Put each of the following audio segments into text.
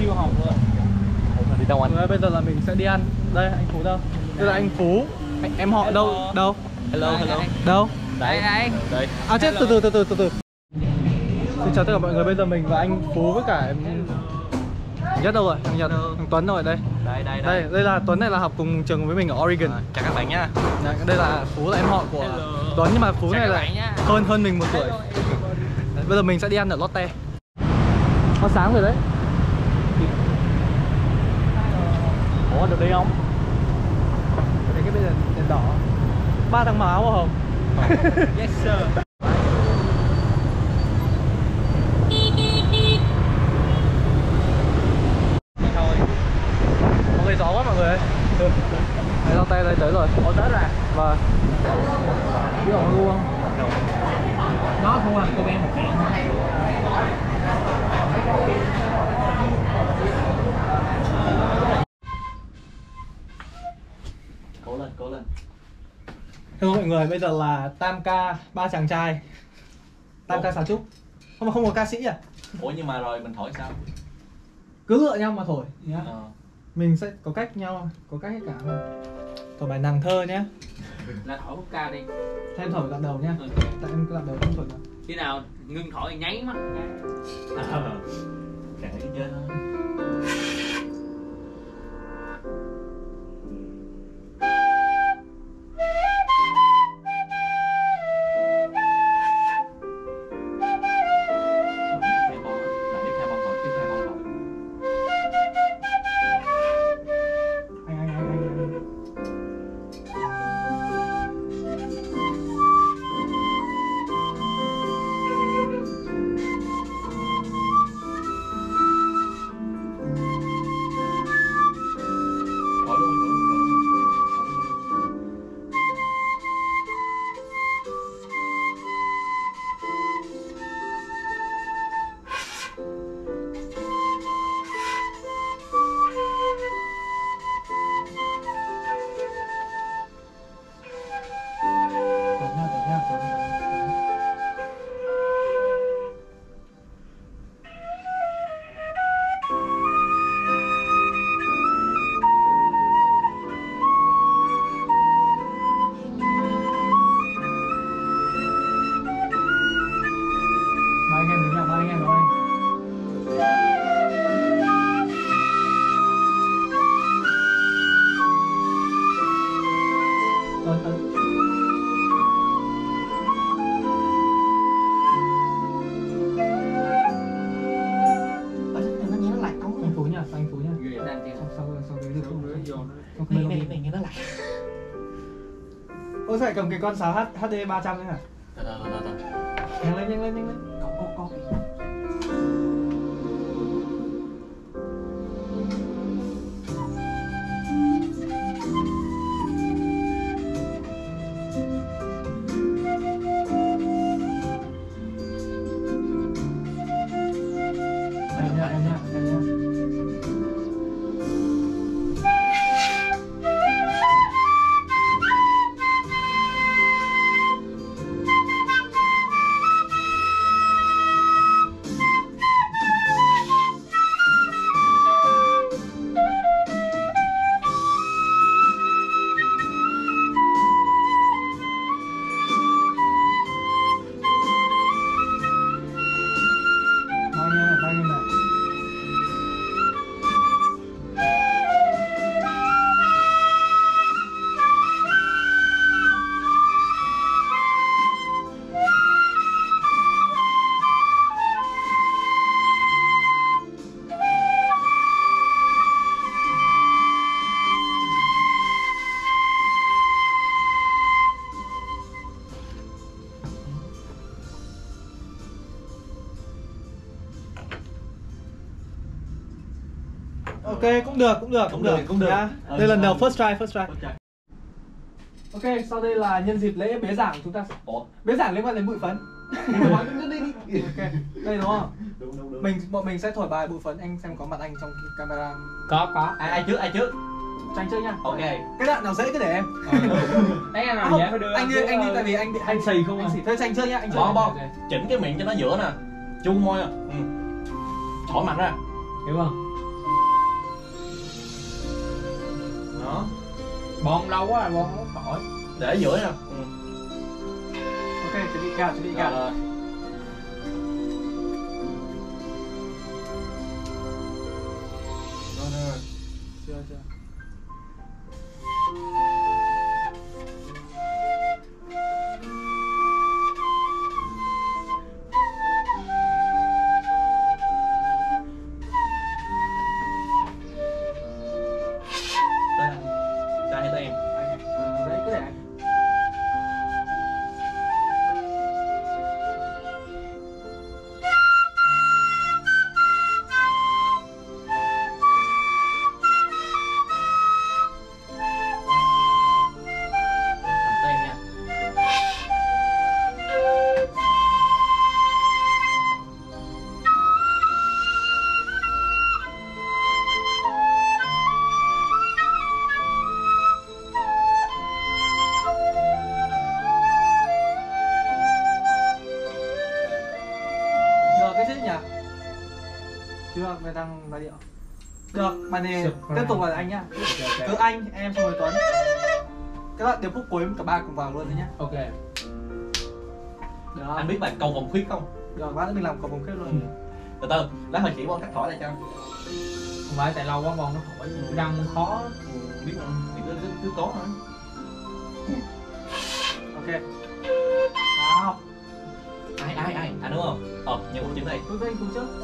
siêu hồng luôn. Đi đâu anh? Bây giờ là mình sẽ đi ăn. Đây anh Phú đâu? Đây là anh Phú. Em họ đâu? Đâu? Hello. Đâu? Đây. Đây. À chết, từ từ. Xin chào tất cả mọi người, bây giờ mình và anh Phú với cả em Nhất đâu rồi? Thằng Nhật, thằng Tuấn rồi đây. Đây là Tuấn, này là học cùng trường với mình ở Oregon. Chào các bạn nhá. Đây là Phú, là em họ của Tuấn, nhưng mà Phú này là hơn mình 1 tuổi. Bây giờ mình sẽ đi ăn ở Lotte. Nó sáng rồi đấy. Ủa được đi không? Đấy, cái bây giờ đèn đỏ 3 thằng màu áo hồng. Yes sir. Mọi người gió quá mọi người ơi. Đấy, Lotte đây tới rồi. Ủa tới rồi. Vâng. Biết họ luôn không? Nó thua cô bé một hẹn. Cố lên. Hello mọi người, bây giờ là tam ca 3 chàng trai. Tam ca xào trúc. Không có ca sĩ à? Ủa nhưng mà rồi mình thổi sao? Cứ lựa nhau mà thổi nhá. Ờ. Mình sẽ có cách nhau, có cách hết cả thôi. Thổi bài nàng thơ nhá. Là thổi khúc ca đi. Thế em thổi đoạn đầu nhá. Tại em cứ đoạn đầu không thổi nào. Khi nào ngưng thổi thì nháy mắt. Kệ chứ. Mình nó lại. Ôi sao lại cầm cái con sáo HD 300 đấy hả? Nhanh lên. Có. Em nha. Ok, cũng được. Nhá. Đây là lần đầu first try. Ok, sau đây là nhân dịp lễ bế giảng chúng ta sẽ... Bế giảng liên quan đến bụi phấn. Ok, đây đúng không? Đúng. Bọn mình sẽ thổi bài bụi phấn, anh xem có mặt anh trong camera. Có. Ai trước? Cho anh trước nha. Ok. Cái đoạn nào dễ cứ để em. Em nào dễ phải đưa anh đi tại vì anh xì không à? Thôi cho anh trước nhá, anh trước. Bo. Chỉnh cái miệng cho nó giữa nè. Chu môi à. Thổi mạnh ra. Hiểu không? Đó. Bon lâu quá rồi, bon không khỏi. Để ở giữa nè. Ok, chuẩn bị kèo, chuẩn bị kèo. Rồi. Rồi. Chưa, chưa. Tới anh. Trai hay tới em? Đấy, cứ để anh. Tới em nha. Được cái chứ nhỉ? Chưa, về tăng vài điệu. Được, bài này tiếp tục là anh nhá. Cứ anh, em xong rồi Tuấn. Các bạn điệp khúc cuối cả ba cùng vào luôn đấy nhá. Ok. Được. Anh biết bài cầu vồng khuyết không? Được, bác mình làm cầu vồng khuyết luôn. Từ từ, lát hồi chỉ Bon cắt thỏi lại cho. Không phải tại lâu quá bon nó khỏi răng khó. Biết không? Thì cứ cố thôi. Ok. Nào. Ai? Anh đúng không? Nhận một chữ này. Tôi với anh cùng trước.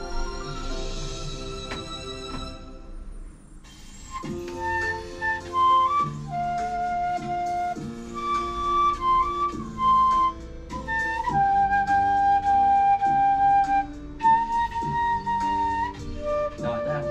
Rồi, tới anh.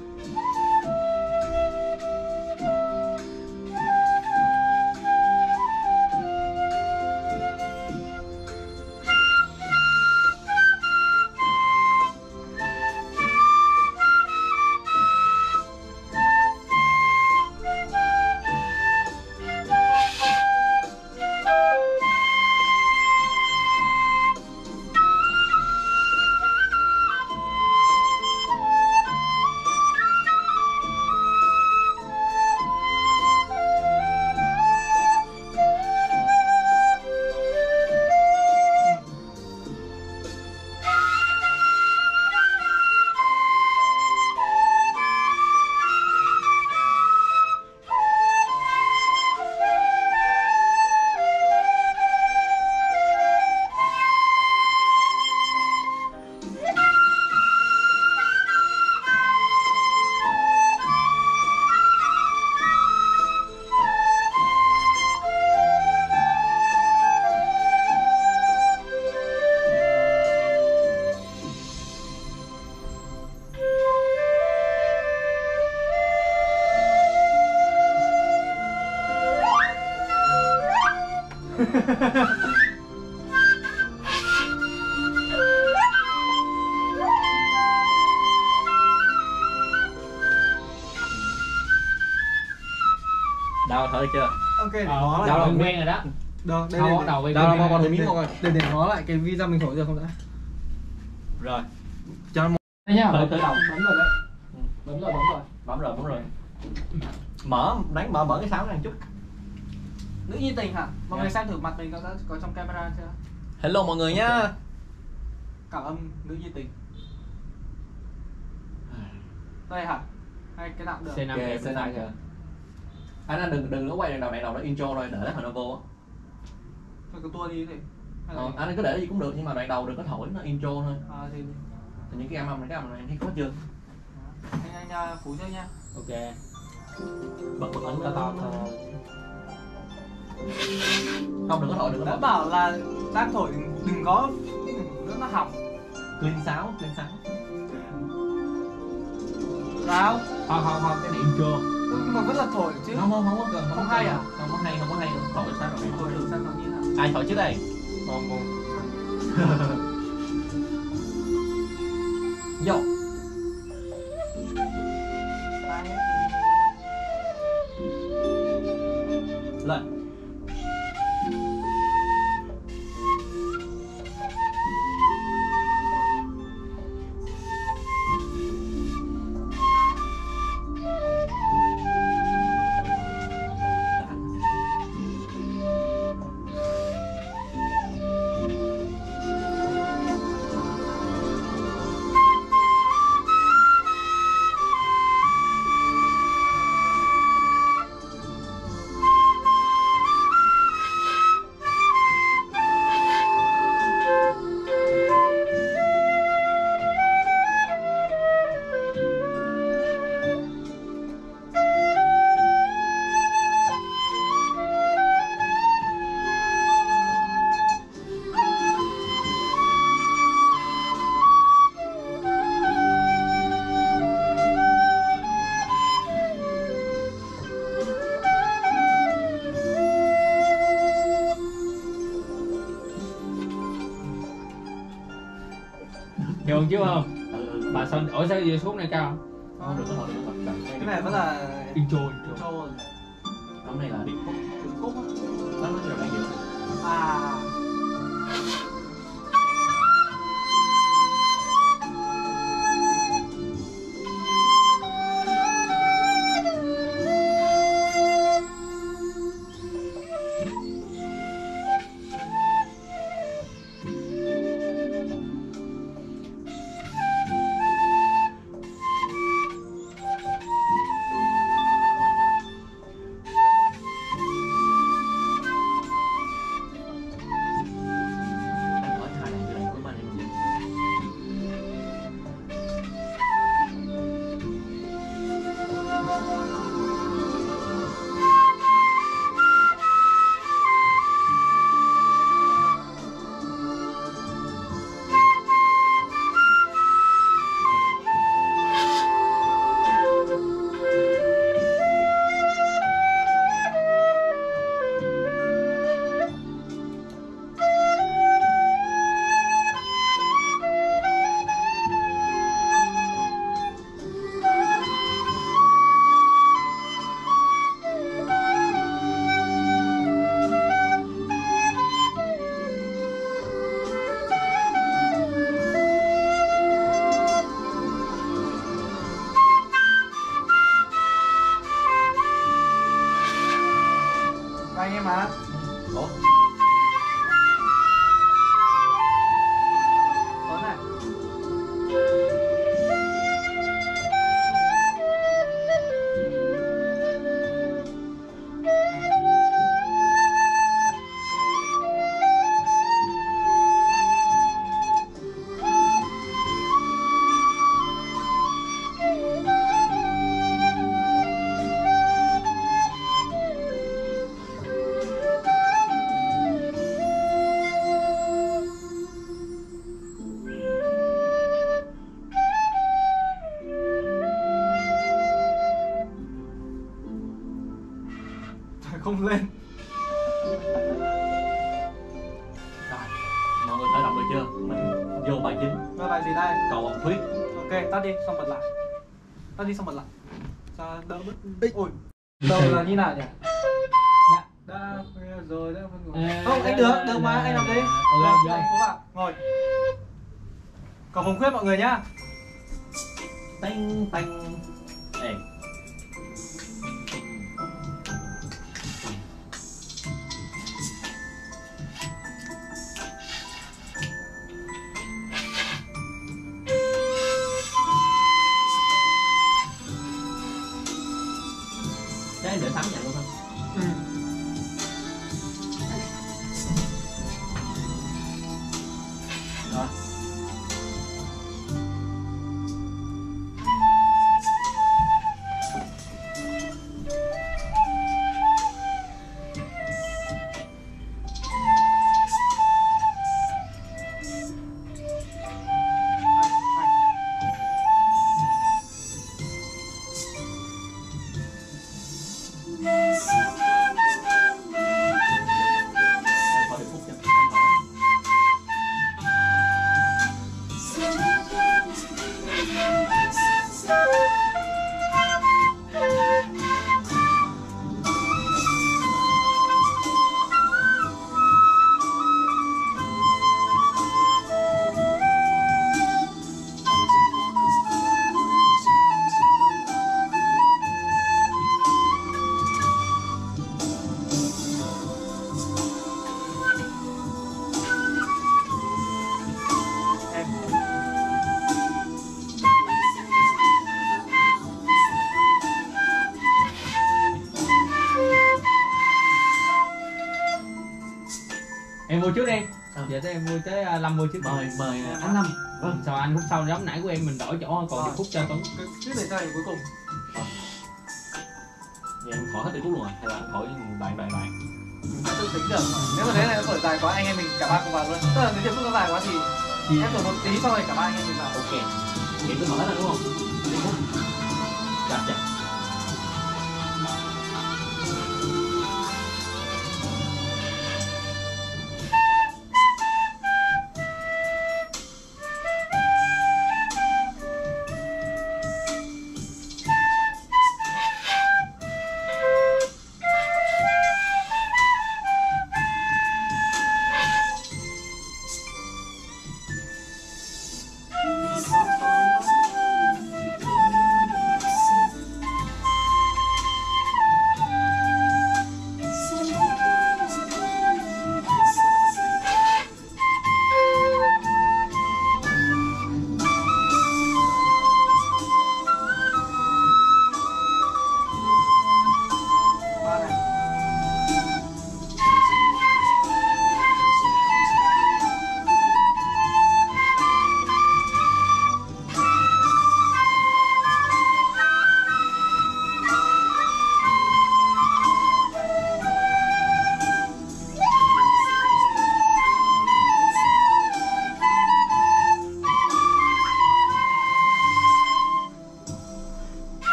Đau thở chưa? Ok, để ngó lại. Đau là quen rồi đó. Được, đây Không để, bắt đầu với Đau cái là con này. thử miếng không ơi. để ngó lại cái video mình thổi được không đã? Rồi. Cho nó Đây nhá. khởi đầu. Bấm rồi đấy. Bấm rồi. Bấm rồi. Mở cái sáo này một chút. Nữ nhi tình hả? Mọi người xem thử mặt mình có trong camera chưa? Hello mọi người nhá. Cảm âm nữ nhi tình. Đây hả? Hay cái nào cũng được? C5 Ok, kìa, C5 kìa. Anh đừng có quay đằng đầu nó intro rồi để hồi nó vô á. Thôi cứ tua đi thì. Anh cứ để gì cũng được nhưng mà đoạn đầu đừng có thổi, nó intro thôi. Thì Những cái âm này thấy khó chưa? anh Phú chơi nha. Ok. Bật ấn To to thôi. Không, đừng có thổi. Đã bảo là đang thổi đừng có nó hỏng. Clean sáo. Sao? Không, cái này intro. Nhưng mà vẫn là thổi chứ. Không có cần. Không hay à? Không có hay đâu. Thổi sao rồi. Thổi thử xem nó như nào. Ai thổi trước đây? Bon. Vô. Lên. luôn chứ không? Mà sao sao giờ xuống này cao? Không được có thôi, đừng có thật. Cái này vẫn là Intro. Hôm nay là điệp khúc. Nó nói là bạn hiểu. À. Anh em mà. Ủa? Tuấn này. Không lên. Rồi, mọi người khởi động được chưa? Mình vô bài chính. Và bài gì đây? Cầu vồng thuyết. Ok, tắt đi xong bật lại. Tắt đi xong bật lại. Sao đỡ bớt. Ôi. Đầu là như nào nhỉ? Đã rồi đã phân ngồi. Không, anh được mà, anh làm đi. Rồi, anh Phú vào, ngồi. Cầu vồng khuyết mọi người nhá. Tanh tanh. Ê. Cái để sắm nhận luôn không? Ừ. Rồi. Em khỏi được phút cho anh hỏi. Em mua trước đi. Sao? Giờ tới em mua tới Lâm mua trước. Mời anh Lâm. Vâng. Sao anh khúc sau giống nãy của em mình đổi chỗ còn Rồi. điệp khúc cho Tuấn. Chứ để cho cuối cùng. Vậy em khỏi hết điệp khúc luôn à? Hay là anh khỏi đoạn? Mình phải tự tính được. Nếu mà thế này nó thổi dài quá anh em mình cả ba cùng vào luôn. Tức là nếu điệp khúc nó dài quá thì em thổi một tí xong rồi cả ba anh em mình vào. Ok. Vậy tôi hỏi hết rồi đúng không? Điệp khúc. Chặt chặt.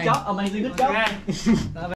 job, amazing good job. Đã